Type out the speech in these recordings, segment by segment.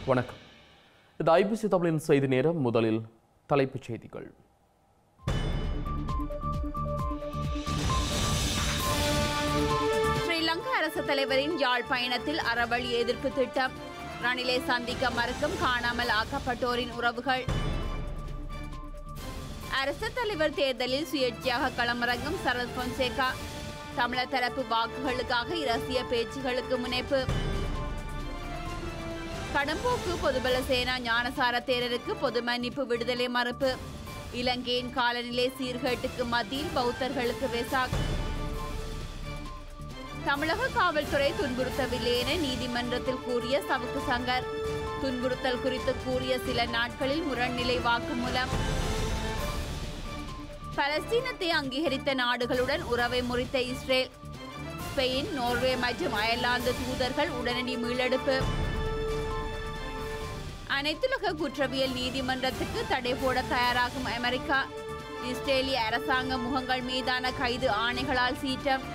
வணக்கம். இது ஐபிசி தமிழின் செய்தி நேரம். முதலில் தலைப்புச் செய்திகள். ஸ்ரீலங்கா அரசு தலைவரின் யாழ் பயணத்தில் அறவழி எதிர்ப்பு திட்டம். ரணிலை சந்திக்க மறுக்கும் காணாமல் ஆக்கப்பட்டோரின் உறவுகள். அரசு தலைவர் தேர்தலில் சுயேட்சையாக களமிறங்கும் சரத் பொன்சேகா. தமிழர் தரப்பு வாக்குகளுக்காக இரகசிய பேச்சுகளுக்கு முனைப்பு. கடம்போக்கு பொதுபல சேனா ஞானசார தேரருக்கு பொது மன்னிப்பு விடுதலை மறுப்பு. இலங்கையின் காலநிலை சீர்கேட்டுக்கு மத்தியில் பௌத்தர்களுக்கு வெசாக். தமிழக காவல்துறை துன்புறுத்தவில்லை என நீதிமன்றத்தில் கூறிய சவுக்கு சங்கர். துன்புறுத்தல் குறித்து கூறிய சில நாட்களில் முரண்நிலை வாக்குமூலம். பலஸ்தீனத்தை அங்கீகரித்த நாடுகளுடன் உறவை முறித்த இஸ்ரேல். ஸ்பெயின், நோர்வே மற்றும் அயர்லாந்து தூதர்கள் உடனடி மீளெடுப்பு. அனைத்துலக குற்றவியல் நீதிமன்றத்துக்கு தடை போட தயாராகும் அமெரிக்கா. இஸ்ரேலிய அரசாங்க முகங்கள் மீதான கைது ஆணைகளால் சீற்றம்.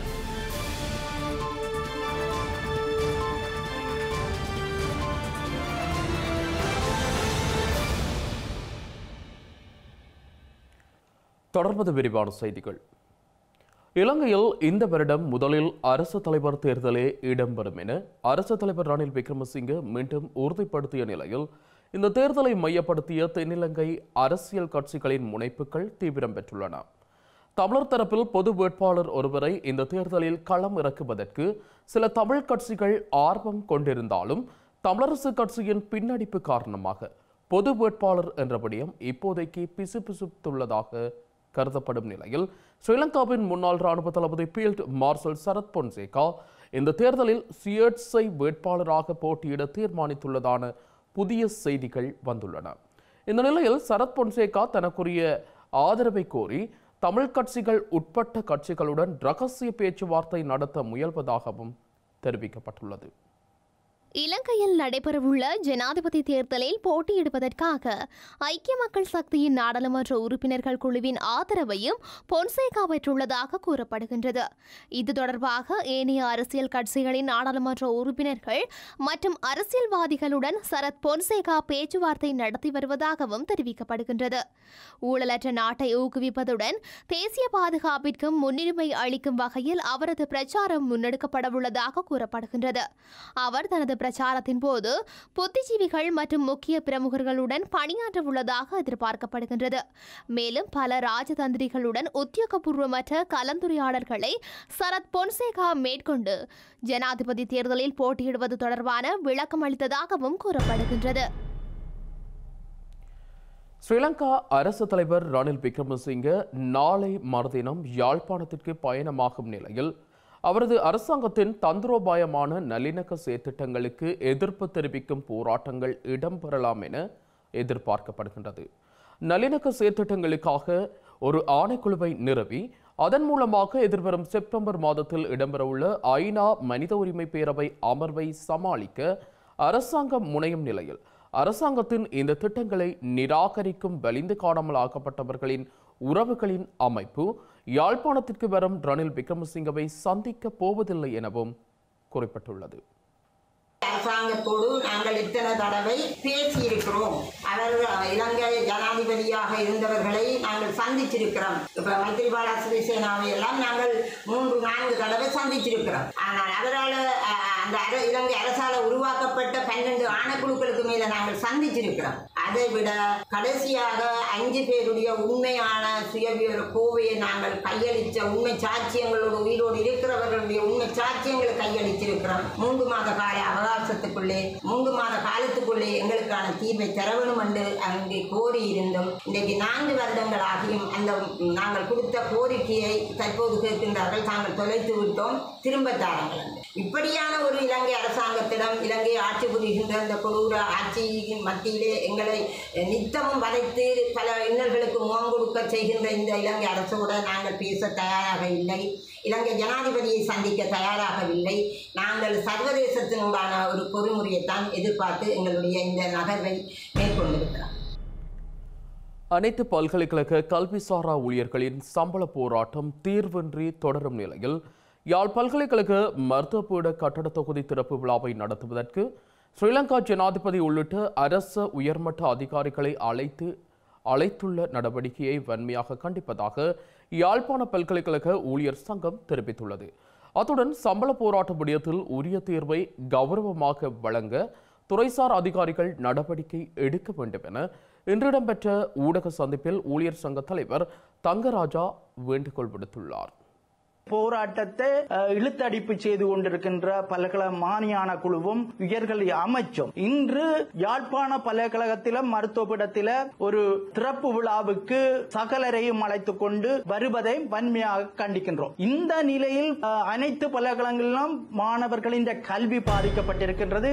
தொடர்வது விரிவான செய்திகள். இலங்கையில் இந்த வருடம் முதலில் அரசு தலைவர் தேர்தலே இடம்பெறும் என அரசு தலைவர் ரணில் விக்ரமசிங்கே மீண்டும் உறுதிப்படுத்திய நிலையில் இந்த தேர்தலை மையப்படுத்திய தென்னிலங்கை அரசியல் கட்சிகளின் முனைப்புகள் தீவிரம் பெற்றுள்ளன. தமிழர் தரப்பில் பொது வேட்பாளர் ஒருவரை இந்த தேர்தலில் களம் இறக்குவதற்கு சில தமிழ் கட்சிகள் ஆர்வம் கொண்டிருந்தாலும் தமிழரசு கட்சியின் பின்னடிப்பு காரணமாக பொது வேட்பாளர் என்ற விடயம் இப்போதைக்கு பிசுபிசுத்துள்ளதாக கருதப்படும் நிலையில் ஸ்ரீலங்காவின் முன்னாள் ராணுவ தளபதி ஃபீல்ட் மார்ஷல் சரத் பொன்சேகா இந்த தேர்தலில் சுயேட்சை வேட்பாளராக போட்டியிட தீர்மானித்துள்ளதான புதிய செய்திகள் வந்துள்ளன. இந்த நிலையில் சரத் பொன்சேகா தனக்குரிய ஆதரவை கோரி தமிழ் கட்சிகள் உட்பட்ட கட்சிகளுடன் இரகசிய பேச்சுவார்த்தை நடத்த முயல்வதாகவும் தெரிவிக்கப்பட்டுள்ளது. இலங்கையில் நடைபெறவுள்ள ஜனாதிபதி தேர்தலில் போட்டியிடுவதற்காக ஐக்கிய மக்கள் சக்தியின் நாடாளுமன்ற உறுப்பினர்கள் குழுவின் ஆதரவையும் பொன்சேகா பெற்றுள்ளதாக கூறப்படுகின்றது. இது தொடர்பாக ஏனைய அரசியல் கட்சிகளின் நாடாளுமன்ற உறுப்பினர்கள் மற்றும் அரசியல்வாதிகளுடன் சரத் பொன்சேகா பேச்சுவார்த்தை நடத்தி வருவதாகவும் தெரிவிக்கப்படுகின்றது. ஊழலற்ற நாட்டை ஊக்குவிப்பதுடன் தேசிய பாதுகாப்பிற்கும் முன்னுரிமை அளிக்கும் வகையில் அவரது பிரச்சாரம் முன்னெடுக்கப்படவுள்ளதாக கூறப்படுகின்றது. அவர் தனது பிரச்சாரத்தின் போது புத்திஜீவிகள் மற்றும் முக்கிய பிரமுகர்களுடன் பணியாற்ற உள்ளதாக எதிர்பார்க்கப்படுகின்றது. மேலும் பல ராஜதந்திரிகளுடன் உத்தியோகபூர்வமற்ற கலந்துரையாடல்களை சரத் பொன்சேகா மேற்கொண்டு ஜனாதிபதி தேர்தலில் போட்டியிடுவது தொடர்பான விளக்கம் அளித்ததாகவும் கூறப்படுகின்றது. ஸ்ரீலங்கா அரசு தலைவர் ரணில் விக்ரமசிங்கே நாளை மறுதினம் யாழ்ப்பாணத்திற்கு பயணமாகும் நிலையில் அவரது அரசாங்கத்தின் தந்திரோபாயமான நல்லிணக்க செயற்திட்டங்களுக்கு எதிர்ப்பு தெரிவிக்கும் போராட்டங்கள் இடம்பெறலாம் என எதிர்பார்க்கப்படுகின்றது. நல்லிணக்க செயற்திட்டங்களுக்காக ஒரு ஆணைக்குழுவை நிறுவி அதன் மூலமாக எதிர்வரும் செப்டம்பர் மாதத்தில் இடம்பெறவுள்ள ஐநா மனித உரிமை பேரவை அமர்வை சமாளிக்க அரசாங்கம் முனையும் நிலையில் அரசாங்கத்தின் இந்த திட்டங்களை நிராகரிக்கும் வலிந்து காணாமல் ஆக்கப்பட்டவர்களின் உறவுகளின் அமைப்பு யாழ்ப்பாணத்திற்கு வரும் ரணில் விக்ரமசிங்கவை சந்திக்க போவதில்லை எனவும் குறிப்பிட்டுள்ளது. அரசாங்கத்தோடு நாங்கள் இத்தனை தடவை பேசியிருக்கிறோம். அவர்கள் இலங்கை ஜனாதிபதியாக இருந்தவர்களை நாங்கள் சந்திச்சிருக்கிறோம். இப்ப மைத்ரிபால சிறிசேனாவை எல்லாம் நாங்கள் 3-4 தடவை சந்திச்சிருக்கிறோம். ஆனால் அவரால் அந்த இலங்கை அரசால் உருவாக்கப்பட்ட 12 ஆணைக்குழுக்களுக்கு மேல நாங்கள் சந்திச்சிருக்கிறோம். அதை விட கடைசியாக 5 பேருடைய உண்மையான சுயவிவர கோவையை நாங்கள் கையளித்த உண்மை சாட்சியங்களோடு உயிரோடு இருக்கிறவர்களுடைய உண்மை சாட்சியங்களை கையளிச்சிருக்கிறோம். 3 மாத கால அவகாசத்துக்குள்ளே 3 மாத காலத்துக்குள்ளே எங்களுக்கான தீர்வை தர வேண்டும் என்று அங்கே கோரி இருந்தும் இன்றைக்கு 4 வருடங்கள் ஆகியும் அந்த நாங்கள் கொடுத்த கோரிக்கையை தற்போது கேட்கின்றார்கள். தாங்கள் தொலைத்து விட்டோம், திரும்ப தாருங்கள். இப்படியான ஒரு இலங்கை அரசாங்கத்திடம் இலங்கை ஆட்சி புரிகின்ற இந்த கொடூர ஆட்சியின் மத்தியிலே எங்களை நித்தமும் வதைத்து பல இன்னல்களுக்கு முகம் கொடுக்க செய்கின்ற இந்த இலங்கை அரசோடு நாங்கள் பேச தயாராக இல்லை. இலங்கை ஜனாதிபதியை சந்திக்க தயாராகவில்லை. நாங்கள் சர்வதேசத்தினுடான ஒரு பொறிமுறையைத்தான் எதிர்பார்த்து எங்களுடைய இந்த நகர்வை மேற்கொண்டிருக்கிறோம். அனைத்து பல்கலைக்கழக கல்விசாரா ஊழியர்களின் சம்பள போராட்டம் தீர்வின்றி தொடரும் நிலையில் யாழ் பல்கலைக்கழக மருத்துவப்பீட கட்டட தொகுதி திறப்பு விழாவை நடத்துவதற்கு ஸ்ரீலங்கா ஜனாதிபதி உள்ளிட்ட அரச உயர்மட்ட அதிகாரிகளை அழைத்துள்ள நடவடிக்கையை வன்மையாக கண்டிப்பதாக யாழ்ப்பாண பல்கலைக்கழக ஊழியர் சங்கம் தெரிவித்துள்ளது. அத்துடன் சம்பள போராட்ட விடயத்தில் உரிய தீர்வை கௌரவமாக வழங்க துறைசார் அதிகாரிகள் நடவடிக்கை எடுக்க வேண்டும் என இன்று இடம்பெற்ற ஊடக சந்திப்பில் ஊழியர் சங்க தலைவர் தங்கராஜா வேண்டுகோள் விடுத்துள்ளார். போராட்டத்தை இழுத்தடிப்பு செய்து கொண்டிருக்கின்ற பல்கலை மானியான குழுவும் உயர்கல்வி அமைச்சும் இன்று யாழ்ப்பாண பல்கலைக்கழகத்தில மருத்துவப்பீடத்தில ஒரு திறப்பு விழாவுக்கு சகலரையும் அழைத்துக் கொண்டு வருவதை வன்மையாக கண்டிக்கின்றோம். இந்த நிலையில் அனைத்து பல்கலைக்கழகங்களிலும் மாணவர்களின் கல்வி பாதிக்கப்பட்டிருக்கின்றது.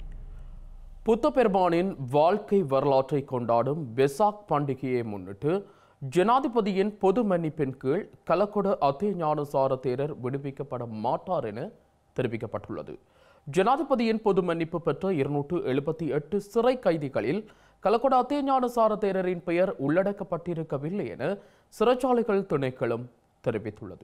புத்த பெருமானின் வாழ்க்கை வரலாற்றை கொண்டாடும் வெசாக் பண்டிகையை முன்னிட்டு ஜனாதிபதியின் பொது மன்னிப்பின் கீழ் கலகொட அத்தே ஞானசார தேரர் விடுவிக்கப்பட மாட்டார் என தெரிவிக்கப்பட்டுள்ளது. ஜனாதிபதியின் பொது மன்னிப்பு பெற்ற 278 சிறை கைதிகளில் கலகொட அத்தே ஞானசார தேரரின் பெயர் உள்ளடக்கப்பட்டிருக்கவில்லை என சிறைச்சாலைகள் திணைக்களம் தெரிவித்துள்ளது.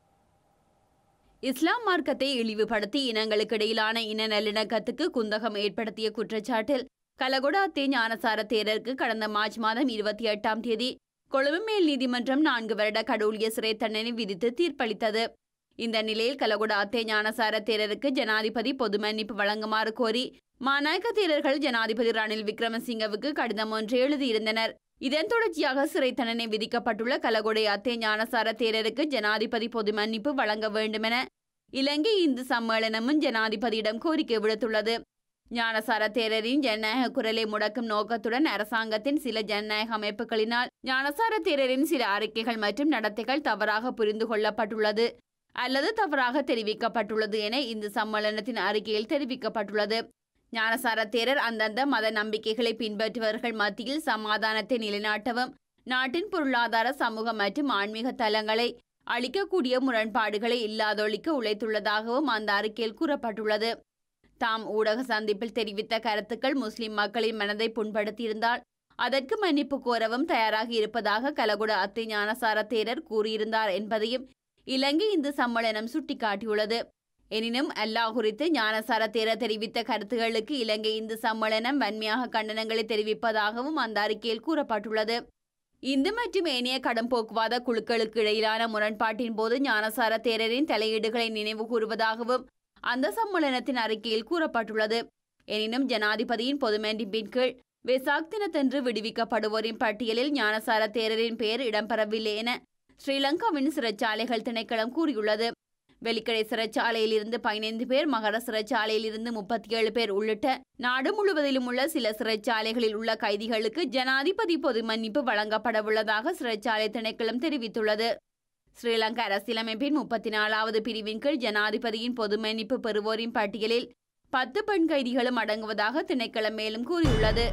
இஸ்லாம் மார்க்கத்தை இழிவுபடுத்தி இனங்களுக்கு இடையிலான இன நல்லிணக்கத்துக்கு குந்தகம் ஏற்படுத்திய குற்றச்சாட்டில் கலகொட அத்தே ஞானசார தேரருக்கு கடந்த மார்ச் மாதம் 28ஆம் தேதி கொழும்பு மேல் நீதிமன்றம் 4 வருட கடூழிய சிறை தண்டனை விதித்து தீர்ப்பளித்தது. இந்த நிலையில் கலகொட அத்தே ஞானசார தேரருக்கு ஜனாதிபதி பொது மன்னிப்பு வழங்குமாறு கோரி மாநாயக்க தேரர்கள் ஜனாதிபதி ரணில் விக்ரமசிங்கவுக்கு கடிதம் ஒன்று எழுதியிருந்தனர். இதன் தொடர்ச்சியாக சிறை தண்டனை விதிக்கப்பட்டுள்ள கலகொட அத்தே ஞானசார தேரருக்கு ஜனாதிபதி பொது மன்னிப்பு வழங்க வேண்டுமென இலங்கை இந்து சம்மேளனமும் ஜனாதிபதியிடம் கோரிக்கை விடுத்துள்ளது. ஞானசார தேரரின் ஜனநாயக குரலை முடக்கும் நோக்கத்துடன் அரசாங்கத்தின் சில ஜனநாயக அமைப்புகளினால் ஞானசார தேரரின் சில அறிக்கைகள் மற்றும் நடத்தைகள் தவறாக புரிந்து கொள்ளப்பட்டுள்ளது அல்லது தவறாக தெரிவிக்கப்பட்டுள்ளது என இந்து சம்மேளனத்தின் அறிக்கையில் தெரிவிக்கப்பட்டுள்ளது. ஞானசார தேரர் அந்தந்த மத நம்பிக்கைகளை பின்பற்றுபவர்கள் மத்தியில் சமாதானத்தை நிலைநாட்டவும் நாட்டின் பொருளாதார சமூக மற்றும் ஆன்மீக தலங்களை அளிக்கக்கூடிய முரண்பாடுகளை இல்லாதொழிக்க உழைத்துள்ளதாகவும் அந்த அறிக்கையில் கூறப்பட்டுள்ளது. தாம் ஊடக சந்திப்பில் தெரிவித்த கருத்துக்கள் முஸ்லிம் மக்களின் மனதை புண்படுத்தியிருந்தால் அதற்கு மன்னிப்பு கோரவும் தயாராக இருப்பதாக கலகொட அத்தே ஞானசார தேரர் கூறியிருந்தார் என்பதையும் இலங்கை இந்து சம்மேளனம் சுட்டிக்காட்டியுள்ளது. எனினும் அல்லாஹ் குறித்து ஞானசார தேரர் தெரிவித்த கருத்துகளுக்கு இலங்கை இந்து சம்மேளனம் வன்மையாக கண்டனங்களை தெரிவிப்பதாகவும் அந்த அறிக்கையில் கூறப்பட்டுள்ளது. இந்து மற்றும் ஏனைய கடும் போக்குவாத குழுக்களுக்கு இடையிலான முரண்பாட்டின் போது ஞானசார தேரரின் தலையீடுகளை நினைவு கூறுவதாகவும் அந்த சம்மேளனத்தின் அறிக்கையில் கூறப்பட்டுள்ளது. எனினும் ஜனாதிபதியின் பொது மன்னிப்பின் கீழ் வெசாக் தினத்தன்று விடுவிக்கப்படுவோரின் பட்டியலில் ஞானசார தேரரின் பெயர் இடம்பெறவில்லை என ஸ்ரீலங்காவின் சிறைச்சாலைகள் திணைக்களம் கூறியுள்ளது. வெலிக்கடை சிறைச்சாலையில் இருந்து 15 பேர், மகர சிறைச்சாலையில் இருந்து 37 பேர் உள்ளிட்ட நாடு முழுவதிலும் உள்ள சில சிறைச்சாலைகளில் உள்ள கைதிகளுக்கு ஜனாதிபதி பொது மன்னிப்பு வழங்கப்படவுள்ளதாக சிறைச்சாலை திணைக்களம் தெரிவித்துள்ளது. ஸ்ரீலங்கா அரசியலமைப்பின் 34வது பிரிவின் கீழ் ஜனாதிபதியின் பொது மன்னிப்பு பெறுவோரின் பட்டியலில் 10 பெண் கைதிகளும் அடங்குவதாக திணைக்களம் மேலும் கூறியுள்ளது.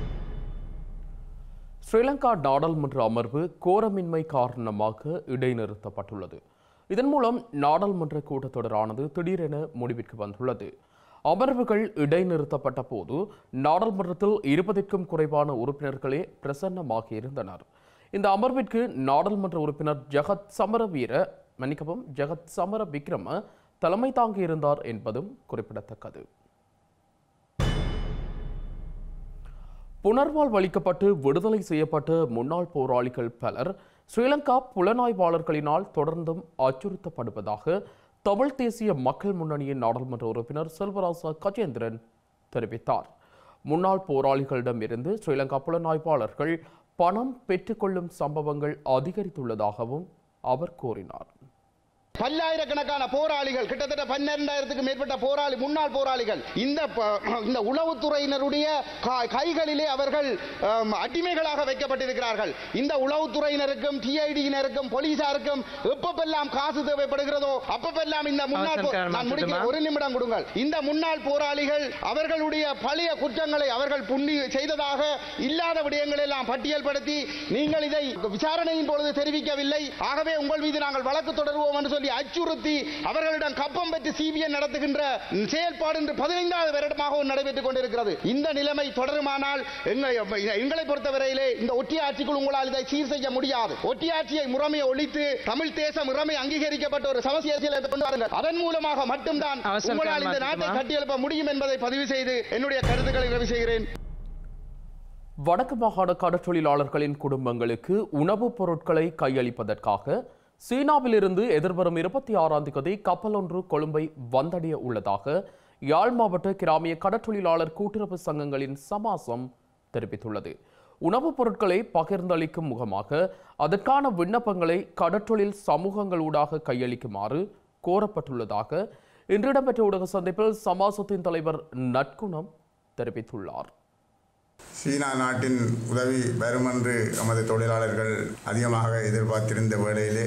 ஸ்ரீலங்கா நாடாளுமன்ற அமர்வு கோரமின்மை காரணமாக இடைநிறுத்தப்பட்டுள்ளது. இதன் மூலம் நாடாளுமன்ற கூட்டத்தொடரானது திடீரென முடிவிற்கு வந்துள்ளது. அமர்வுகள் இடைநிறுத்தப்பட்ட போது நாடாளுமன்றத்தில் 20க்கும் குறைவான உறுப்பினர்களே பிரசன்னமாகியிருந்தனர். இந்த அமர்விற்கு நாடாளுமன்ற உறுப்பினர் ஜெகத் சமர விக்ரம தலைமை தாங்கியிருந்தார் என்பதும் குறிப்பிடத்தக்கது. புனர்வாழ்வளிக்கப்பட்டு விடுதலை செய்யப்பட்ட முன்னாள் போராளிகள் பலர் ஸ்ரீலங்கா புலனாய்வாளர்களினால் தொடர்ந்தும் அச்சுறுத்தப்படுவதாக தமிழ் தேசிய மக்கள் முன்னணியின் நாடாளுமன்ற உறுப்பினர் செல்வராசா கஜேந்திரன் தெரிவித்தார். முன்னாள் போராளிகளிடம் இருந்து ஸ்ரீலங்கா புலனாய்வாளர்கள் பணம் பெற்றுக்கொள்ளும் சம்பவங்கள் அதிகரித்துள்ளதாகவும் அவர் கூறினார். பல்லாயிரக்கணக்கான போராளிகள், கிட்டத்தட்ட 12,000க்கும் மேற்பட்ட முன்னாள் போராளிகள் இந்த உளவுத்துறையினருடைய கைகளிலே அவர்கள் அடிமைகளாக வைக்கப்பட்டிருக்கிறார்கள். இந்த உளவுத்துறையினருக்கும் டிஐடியினருக்கும் போலீசாருக்கும் எப்பப்பெல்லாம் காசு தேவைப்படுகிறதோ அப்பப்பெல்லாம் இந்த முன்னாள் ஒரு நிமிடம் கொடுங்கள். இந்த முன்னாள் போராளிகள் அவர்களுடைய பழைய குற்றங்களை அவர்கள் செய்ததாக இல்லாத விடயங்களை எல்லாம் பட்டியல்படுத்தி நீங்கள் இதை விசாரணையின் பொழுது தெரிவிக்கவில்லை, ஆகவே உங்கள் மீது நாங்கள் வழக்கு தொடருவோம் என்று சொல்லி அச்சுறுத்தி அவர்களிடம் கப்பம் பெற்று சிபிஎன் நடத்துகின்ற செயல்பாடு இன்று 15வது வருடமாக நடைபெற்றுக் கொண்டிருக்கிறது. இந்த நிலைமை தொடருமானால் எங்களை பொறுத்தவரையிலே இந்த ஒட்டியாட்சிக்குள் உங்களால் இதை சீர் செய்ய முடியாது. ஒட்டியாட்சியை முறைமையை ஒழித்து தமிழ் தேச முறைமை அங்கீகரிக்கப்பட்ட ஒரு சமசியலை கொண்டு வாருங்கள். அதன் மூலமாக மட்டும்தான் உங்களால் இந்த நாட்டை கட்டியெழுப்ப முடியும் என்பதை பதிவு செய்து என்னுடைய கருத்துக்களை நிறைவு செய்கிறேன். வடக்கு மாகாண கடற்றொழிலாளர்களின் குடும்பங்களுக்கு உணவுப் பொருட்களை கையளிப்பதற்காக சீனாவிலிருந்து எதிர்வரும் 26ஆம் தேதி கப்பல் ஒன்று கொழும்பை வந்தடைய உள்ளதாக யாழ் மாவட்ட கிராமிய கடற்றொழிலாளர் கூட்டுறவு சங்கங்களின் சமாசம் தெரிவித்துள்ளது. உணவுப் பொருட்களை பகிர்ந்தளிக்கும் முகமாக அதற்கான விண்ணப்பங்களை கடற்றொழில் சமூகங்களூடாக கையளிக்குமாறு கோரப்பட்டுள்ளதாக இன்று இடம்பெற்ற ஊடக சந்திப்பில் சமாசத்தின் தலைவர் நற்குணம் தெரிவித்துள்ளார். சீனா நாட்டின் உதவி வரும் என்று நமது தொழிலாளர்கள் அதிகமாக எதிர்பார்த்திருந்த வேளையிலே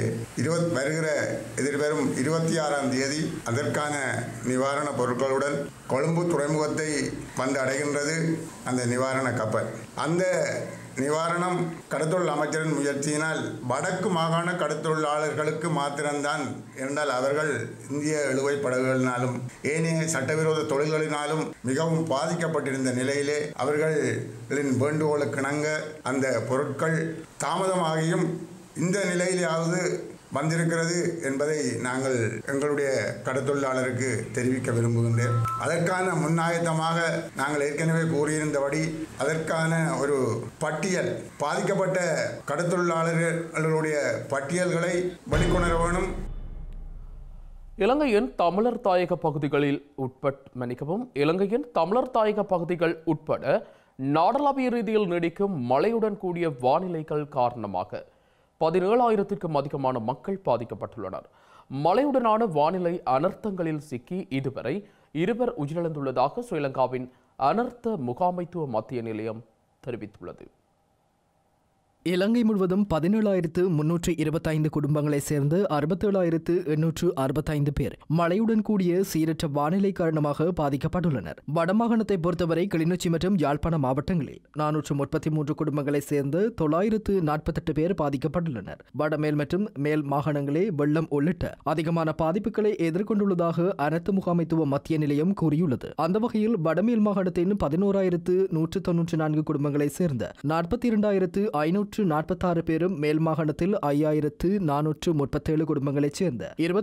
எதிர்வரும் 26ஆம் தேதி அதற்கான நிவாரண பொருட்களுடன் கொழும்பு துறைமுகத்தை வந்து அடைகின்றது அந்த நிவாரண கப்பல். அந்த நிவாரணம் கடத்தொழில் அமைச்சரின் முயற்சியினால் வடக்கு மாகாண கடத்தொழிலாளர்களுக்கு மாத்திரம்தான் என்றால் அவர்கள் இந்திய இழுவை படகுகளினாலும் ஏனைய சட்டவிரோத தொழில்களினாலும் மிகவும் பாதிக்கப்பட்டிருந்த நிலையிலே அவர்களின் வேண்டுகோளுக்கிணங்க அந்த பொருட்கள் தாமதமாகியும் இந்த நிலையிலாவது வந்திருக்கிறது என்பதை நாங்கள் எங்களுடைய கடத்தொழிலாளருக்கு தெரிவிக்க விரும்புகின்றேன். அதற்கான முன்னாயத்தமாக நாங்கள் ஏற்கனவே கூறியிருந்தபடி அதற்கான ஒரு பட்டியல் பாதிக்கப்பட்ட கடத்தொழிலாளர்களுடைய பட்டியல்களை வெளிக்கொணர வேணும். இலங்கையின் தமிழர் தாயக பகுதிகளில் இலங்கையின் தமிழர் தாயக பகுதிகள் உட்பட நாடளாவிய ரீதியில் நீடிக்கும் மழையுடன் கூடிய வானிலைகள் காரணமாக 17,000க்கும் அதிகமான மக்கள் பாதிக்கப்பட்டுள்ளனர். மழையுடனான வானிலை அனர்த்தங்களில் சிக்கி இதுவரை 2 உயிரிழந்துள்ளதாக ஸ்ரீலங்காவின் அனர்த்த முகாமைத்துவ மத்திய நிலையம் தெரிவித்துள்ளது. இலங்கை முழுவதும் 17,325 குடும்பங்களை சேர்ந்து 67,865 பேர் மழையுடன் கூடிய சீரற்ற வானிலை காரணமாக பாதிக்கப்பட்டுள்ளனர். வடமாகாணத்தை பொறுத்தவரை கிளிநொச்சி மற்றும் யாழ்ப்பாண மாவட்டங்களில் 433 குடும்பங்களை சேர்ந்து 948 பேர் பாதிக்கப்பட்டுள்ளனர். வடமேல் மற்றும் மேல் மாகாணங்களே வெள்ளம் உள்ளிட்ட அதிகமான பாதிப்புகளை எதிர்கொண்டுள்ளதாக அனர்த்த முகாமைத்துவ மத்திய நிலையம் கூறியுள்ளது. அந்த வகையில் வடமேல் மாகாணத்தின் 11,194 குடும்பங்களை சேர்ந்த 42,546 பேரும், மேல் மாகாணத்தில் 5,437 குடும்பங்களைச் சேர்ந்த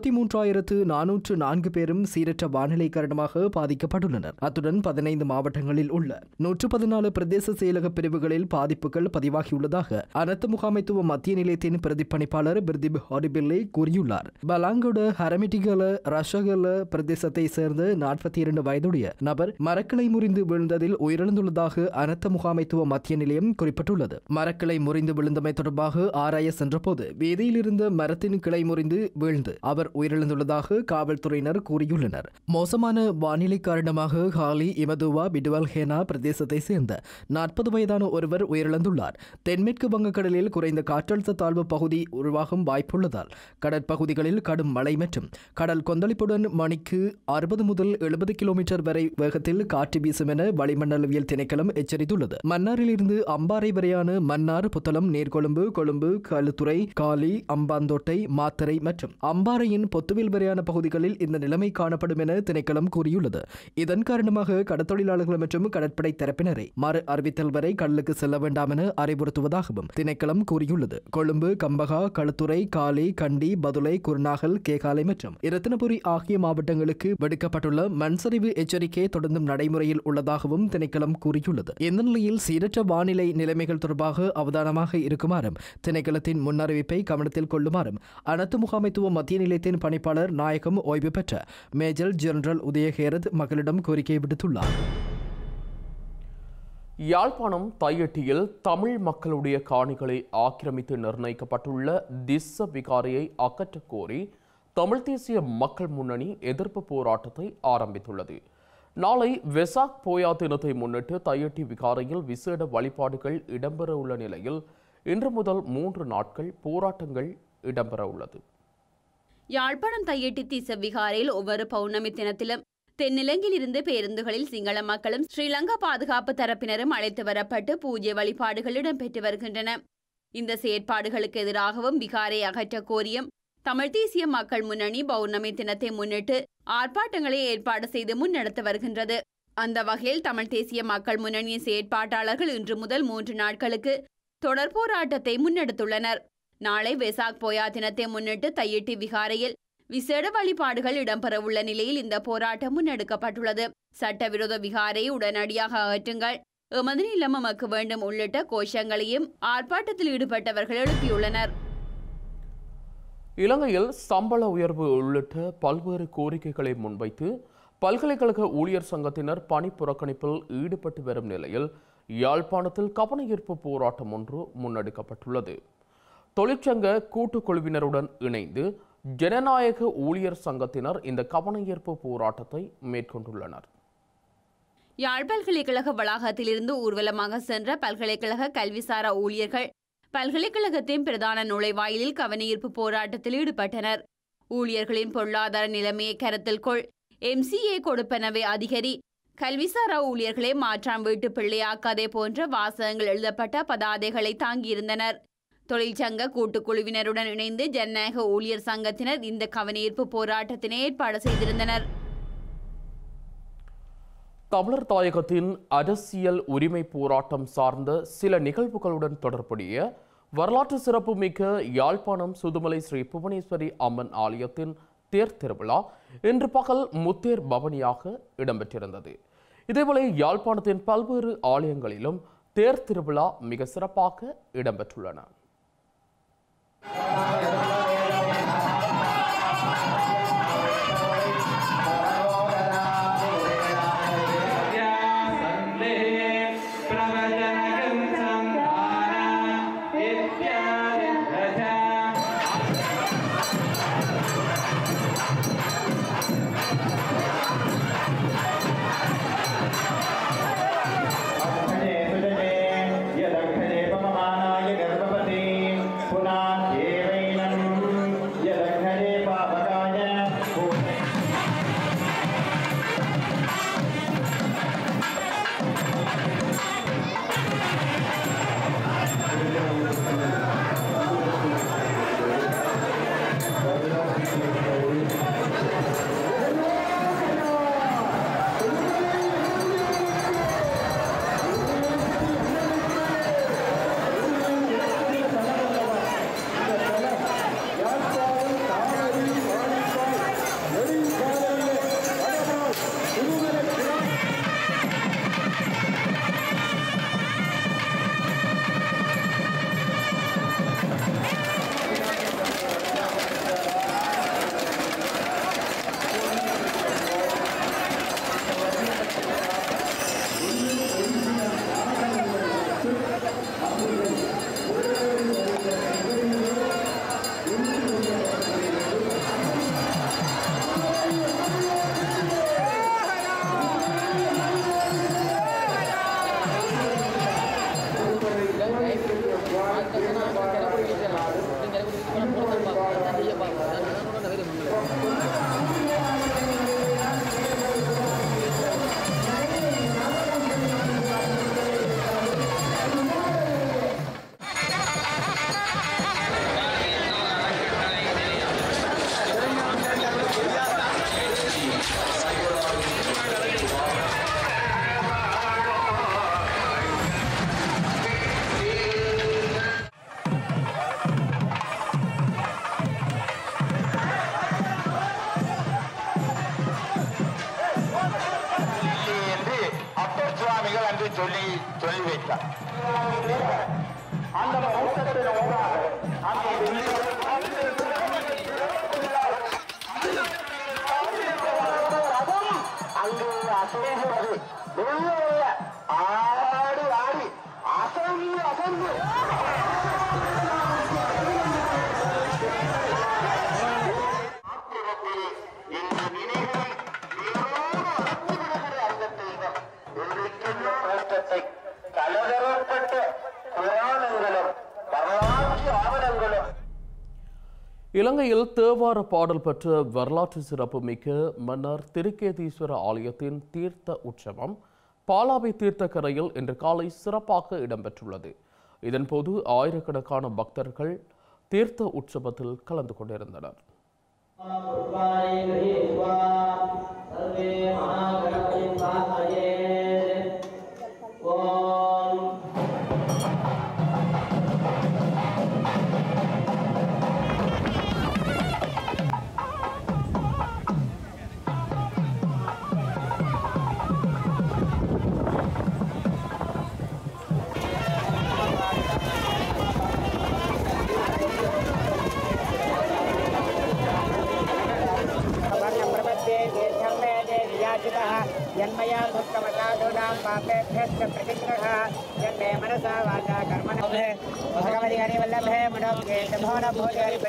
23,404 பேரும் சீரற்ற வானிலை காரணமாக பாதிக்கப்பட்டுள்ளனர். அத்துடன் 15 மாவட்டங்களில் உள்ள 114 பிரதேச செயலக பிரிவுகளில் பாதிப்புகள் பதிவாகியுள்ளதாக அனர்த்த முகாமைத்துவ மத்திய நிலையத்தின் பிரதிப்பணிப்பாளர் பிரதீப் ஹாரிபில்லை கூறியுள்ளார். பலாங்கொட ஹரமிட்டிகல ரஷகல பிரதேசத்தை சேர்ந்த 42 வயதுடைய நபர் மரக்கிளை முறிந்து விழுந்ததில் உயிரிழந்துள்ளதாக அனர்த்த முகாமைத்துவ மத்திய நிலையம் குறிப்பிட்டுள்ளது. மரக்கிளை முறிந்து விழுந்தமை தொடர்பாக ஆராய சென்றபோது வீதியில் இருந்த மரத்தின் கிளை முறிந்து வீழ்ந்து அவர் உயிரிழந்துள்ளதாக காவல்துறையினர் கூறியுள்ளனர். மோசமான வானிலை காரணமாக ஹாலி இமதுவா பிடுவல் ஹேனா பிரதேசத்தை சேர்ந்த 40 வயதான ஒருவர் உயிரிழந்துள்ளார். தென்மேற்கு வங்கக்கடலில் குறைந்த காற்றழுத்த தாழ்வு பகுதி உருவாகும் வாய்ப்புள்ளதால் கடற்பகுதிகளில் கடும் மழை மற்றும் கடல் கொந்தளிப்புடன் மணிக்கு 60 முதல் 70 கிலோமீட்டர் வரை வேகத்தில் காற்று வீசும் என வளிமண்டலவியல் திணைக்களம் எச்சரித்துள்ளது. மன்னாரில் இருந்து அம்பாறை வரையான மன்னார், புத்தளம், நீர்கொழும்பு, கொழும்பு, களுத்துறை, காலி, அம்பாந்தோட்டை, மாத்தரை மற்றும் அம்பாறையின் பொத்துவில் வரையான பகுதிகளில் இந்த நிலைமை காணப்படும் என திணைக்களம் கூறியுள்ளது. இதன் காரணமாக கடற்தொழிலாளர்கள் மற்றும் கடற்படை தரப்பினரை மறு அறிவித்தல் வரை கடலுக்கு செல்ல வேண்டாம் என அறிவுறுத்துவதாகவும் திணைக்களம் கூறியுள்ளது. கொழும்பு, கம்பகா, களுத்துறை, காலி, கண்டி, பதுளை, குருநாகல், கேகாலை மற்றும் இரத்தினபுரி ஆகிய மாவட்டங்களுக்கு விடுக்கப்பட்டுள்ள மண்சரிவு எச்சரிக்கை தொடர்ந்தும் நடைமுறையில் உள்ளதாகவும் திணைக்களம் கூறியுள்ளது. இந்த நிலையில் சீரற்ற வானிலை நிலைமைகள் தொடர்பாக அவதானமாக இருக்குமாறும் திணைக்களத்தின் முன்னறிவிப்பை கவனத்தில் கொள்ளுமாறும் அனர்த்த முகாமைத்துவ மத்திய நிலையத்தின் பணிப்பாளர் நாயகம் ஓய்வு பெற்ற மேஜர் ஜெனரல் உதயஹேரத் மக்களிடம் கோரிக்கை விடுத்துள்ளார். யாழ்ப்பாணம் தையட்டியில் தமிழ் மக்களுடைய காணிகளை ஆக்கிரமித்து நிர்ணயிக்கப்பட்டுள்ள திஸ்ஸ விகாரையை அகற்றக் கோரி தமிழ் தேசிய மக்கள் முன்னணி எதிர்ப்பு போராட்டத்தை ஆரம்பித்துள்ளது. நாளை வெசாக் போயா தினத்தை முன்னிட்டு தையட்டி விகாரையில் விசேட வழிபாடுகள் இடம்பெற உள்ள நிலையில் இன்று முதல் 3 நாட்கள் போராட்டங்கள் இடம்பெற உள்ளது. யாழ்ப்பாணம் தையட்டி திஸ்ஸ விகாரையில் ஒவ்வொரு பௌர்ணமி தினத்திலும் தென்னிலங்கையில் இருந்து பேருந்துகளில் சிங்கள மக்களும் ஸ்ரீலங்கா பாதுகாப்பு தரப்பினரும் அழைத்து வரப்பட்டு பூஜை வழிபாடுகள் இடம்பெற்று வருகின்றன. இந்த செயற்பாடுகளுக்கு எதிராகவும் விகாரை அகற்ற கோரியும் தமிழ் தேசிய மக்கள் முன்னணி பௌர்ணமி தினத்தை முன்னிட்டு ஆர்ப்பாட்டங்களை ஏற்பாடு செய்து முன்னெடுத்து வருகின்றது. அந்த வகையில் தமிழ் தேசிய மக்கள் முன்னணியின் செயற்பாட்டாளர்கள் இன்று முதல் 3 நாட்களுக்கு தொடர் போராட்டத்தை முன்னெடுத்துள்ளனர். நாளை வெசாக் போயா தினத்தை முன்னிட்டு தையிட்டி விகாரையில் விசேட வழிபாடுகள் இடம்பெறவுள்ள நிலையில் இந்த போராட்டம் முன்னெடுக்கப்பட்டுள்ளது. சட்டவிரோத விகாரை உடனடியாக அகற்றுங்கள், எமது நிலம் எமக்கு வேண்டும் உள்ளிட்ட கோஷங்களையும் ஆர்ப்பாட்டத்தில் ஈடுபட்டவர்கள் எழுப்பியுள்ளனர். இலங்கையில் சம்பள உயர்வு உள்ளிட்ட பல்வேறு கோரிக்கைகளை முன்வைத்து பல்கலைக்கழக ஊழியர் சங்கத்தினர் பணி புறக்கணிப்பில் ஈடுபட்டு வரும் நிலையில் யாழ்ப்பாணத்தில் கவனஈர்ப்பு போராட்டம் ஒன்று முன்னெடுக்கப்பட்டுள்ளது. தொழிற்சங்க கூட்டுக்குழுவினருடன் இணைந்து ஜனநாயக ஊழியர் சங்கத்தினர் இந்த கவனஈர்ப்பு போராட்டத்தை மேற்கொண்டுள்ளனர். யாழ் பல்கலைக்கழக வளாகத்திலிருந்து ஊர்வலமாக சென்ற பல்கலைக்கழக கல்விசாரா ஊழியர்கள் பல்கலைக்கழகத்தின் பிரதான நுழைவாயிலில் கவனஈர்ப்பு போராட்டத்தில் ஈடுபட்டனர். ஊழியர்களின் பொருளாதார நிலைமையை கருத்தில் கொள், MCA கொடுப்பனவை அதிகரி, கல்விசாரா ஊழியர்களை மாற்றாம் வீட்டு பிள்ளையாக்காதே போன்ற வாசகங்கள் எழுதப்பட்ட பதாதைகளை தாங்கியிருந்தனர். தொழிற்சங்க கூட்டுக்குழுவினருடன் இணைந்து ஜனநாயக ஊழியர் சங்கத்தினர் இந்த கவனஈர்ப்பு போராட்டத்தினை ஏற்பாடு செய்திருந்தனர். தமிழர் தாயகத்தின் அரசியல் உரிமை போராட்டம் சார்ந்த சில நிகழ்வுகளுடன் தொடர்புடைய வரலாற்று சிறப்புமிக்க யாழ்ப்பாணம் சுதுமலை ஸ்ரீ புவனேஸ்வரி அம்மன் ஆலயத்தின் தேர் திருவிழா இன்று பகல் முத்தேர் பவனியாக இடம்பெற்றிருந்தது. இதேவேளை யாழ்ப்பாணத்தின் பல்வேறு ஆலயங்களிலும் தேர் திருவிழா மிக சிறப்பாக இடம்பெற்றுள்ளன. சொல்லி வைத்தார். அந்த கூட்டத்தின் அங்கு அசைகிறது ஆடி ஆடி அசைந்து அசைந்து இந்த நினைவை கலகரப்பட்ட புராணங்களும் வரலாற்று ஆவணங்களும். இலங்கையில் தேவார பாடல் பெற்ற வரலாற்று சிறப்புமிக்க மன்னர் திருக்கேதீஸ்வர ஆலயத்தின் தீர்த்த உற்சவம் பாலாவை தீர்த்தக்கரையில் இன்று காலை சிறப்பாக இடம்பெற்றுள்ளது. இதன்போது ஆயிரக்கணக்கான பக்தர்கள் தீர்த்த உற்சவத்தில் கலந்து கொண்டிருந்தனர். जन्मया भक्तवतादूनां पापेभ्यश्च प्रतिग्रहः जन्मे मनसा वाचा कर्मणः भगवति हरिवल्लभे मनोज्ञे नमो नमो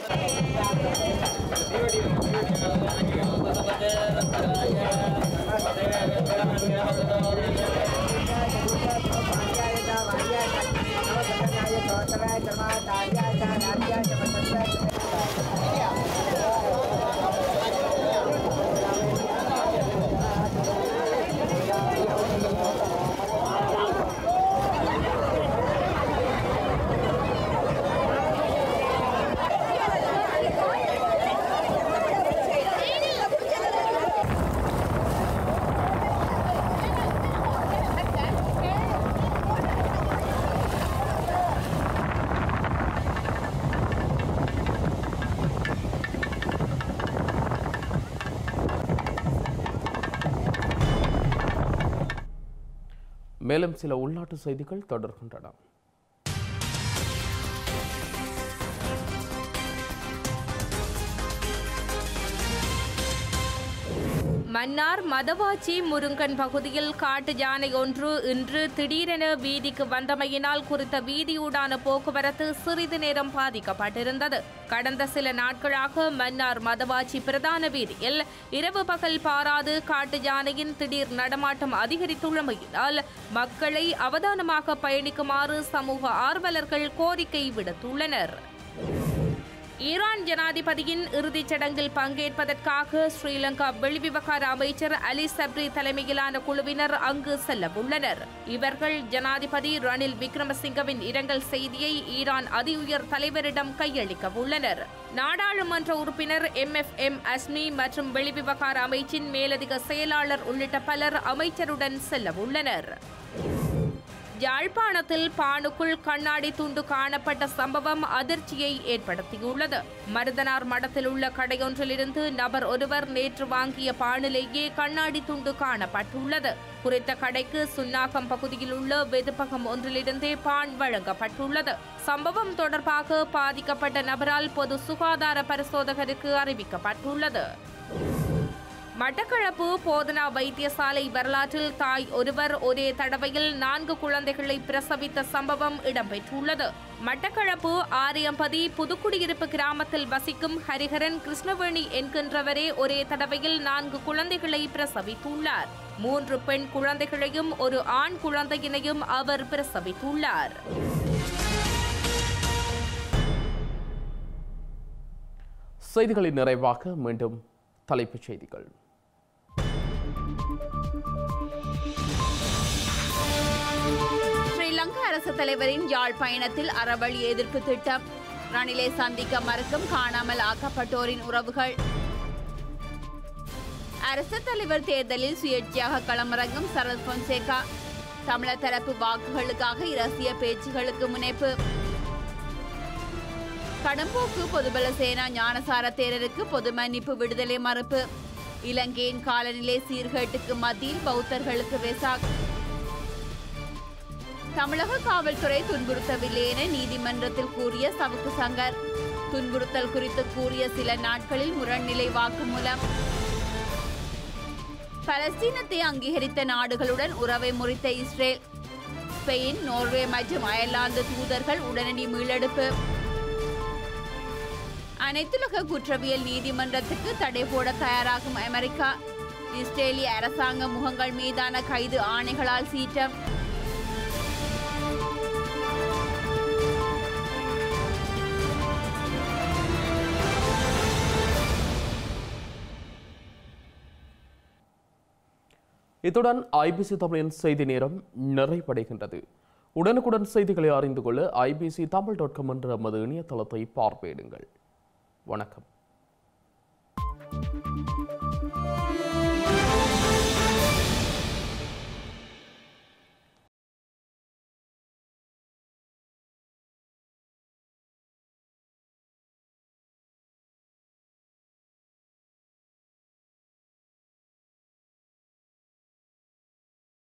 மேலும் சில உள்நாட்டு செய்திகள் தொடர்கின்றன. மன்னார் மதவாச்சி முருங்கன் பகுதியில் காட்டு யானை ஒன்று இன்று திடீரென வீதிக்கு வந்தமையினால் குறித்த வீதியூடான போக்குவரத்து சிறிது நேரம் பாதிக்கப்பட்டிருந்தது. கடந்த சில நாட்களாக மன்னார் மதவாச்சி பிரதான வீதியில் இரவு பகல் பாராது காட்டு யானையின் திடீர் நடமாட்டம் அதிகரித்துள்ளமையினால் மக்களை அவதானமாக பயணிக்குமாறு சமூக ஆர்வலர்கள் கோரிக்கை விடுத்துள்ளனர். ஈரான் ஜனாதிபதியின் இறுதிச் சடங்கில் பங்கேற்பதற்காக ஸ்ரீலங்கா வெளிவிவகார அமைச்சர் அலி சப்ரி தலைமையிலான குழுவினர் அங்கு செல்லவுள்ளனர். இவர்கள் ஜனாதிபதி ரணில் விக்ரமசிங்கவின் இரங்கல் செய்தியை ஈரான் அதி உயர் தலைவரிடம் கையளிக்க உள்ளனர். நாடாளுமன்ற உறுப்பினர் MFM அஸ்மி மற்றும் வெளிவிவகார அமைச்சின் மேலதிக செயலாளர் உள்ளிட்ட பலர் அமைச்சருடன் செல்லவுள்ளனர். யாழ்ப்பாணத்தில் பானுக்குள் கண்ணாடி துண்டு காணப்பட்ட சம்பவம் அதிர்ச்சியை ஏற்படுத்தியுள்ளது. மருதனார் மடத்தில் உள்ள கடையொன்றிலிருந்து நபர் ஒருவர் நேற்று வாங்கிய பானிலேயே கண்ணாடி துண்டு காணப்பட்டுள்ளது. குறித்த கடைக்கு சுன்னாகம் பகுதியில் உள்ள வெதுப்பகம் ஒன்றிலிருந்தே பான் வழங்கப்பட்டுள்ளது. சம்பவம் தொடர்பாக பாதிக்கப்பட்ட நபரால் பொது சுகாதார பரிசோதகருக்கு அறிவிக்கப்பட்டுள்ளது. மட்டக்களப்பு போதனா வைத்தியசாலை வரலாற்றில் தாய் ஒருவர் ஒரே தடவையில் 4 குழந்தைகளை பிரசவித்த சம்பவம் இடம்பெற்றுள்ளது. மட்டக்களப்பு ஆரியம்பதி புதுக்குடியிருப்பு கிராமத்தில் வசிக்கும் ஹரிஹரன் கிருஷ்ணவேணி என்கின்றவரே ஒரே தடவையில் 4 குழந்தைகளை பிரசவித்துள்ளார். 3 பெண் குழந்தைகளையும் ஒரு ஆண் குழந்தையினையும் அவர் பிரசவித்துள்ளார். செய்திகளின் நிறைவாக மீண்டும் தலைப்புச் செய்திகள். ஸ்ரீலங்கா அரசு தலைவரின் யாழ் பயணத்தில் அறவழி எதிர்ப்பு திட்டம். ரணிலை சந்திக்க மறுக்கும் காணாமல் ஆக்கப்பட்டோரின் உறவுகள். அரசு தலைவர் தேர்தலில் சுயேட்சையாக களமிறங்கும் சரத் பொன்சேகா. தமிழர் தரப்பு வாக்குகளுக்காக இரகசிய பேச்சுகளுக்கு முனைப்பு. கடம்போக்கு பொதுபல சேனா ஞானசார தேரருக்கு பொது மன்னிப்பு விடுதலை மறுப்பு. இலங்கையின் காலநிலை சீர்கேட்டுக்கு மத்தியில் பௌத்தர்களுக்கு வெசாக். தமிழக காவல்துறை துன்புறுத்தவில்லை என நீதிமன்றத்தில் கூறிய சவுக்கு சங்கர். துன்புறுத்தல் குறித்து கூறிய சில நாட்களில் முரண்நிலை வாக்குமூலம். பலஸ்தீனத்தை அங்கீகரித்த நாடுகளுடன் உறவை முறித்த இஸ்ரேல். ஸ்பெயின், நோர்வே மற்றும் அயர்லாந்து தூதர்கள் உடனடி மீளெடுப்பு. அனைத்துலக குற்றவியல் நீதிமன்றத்துக்கு தடை போட தயாராகும் அமெரிக்கா. இஸ்ரேலிய அரசாங்க முகங்கள் மீதான கைது ஆணைகளால் சீற்றம். இத்துடன் IBC தமிழின் செய்தி நேரம் நிறைவடைகின்றது. உடனுக்குடன் செய்திகளை அறிந்து கொள்ள IBC Tamil.com என்ற நமது இணையதளத்தை பார்வையிடுங்கள். வணக்கம்.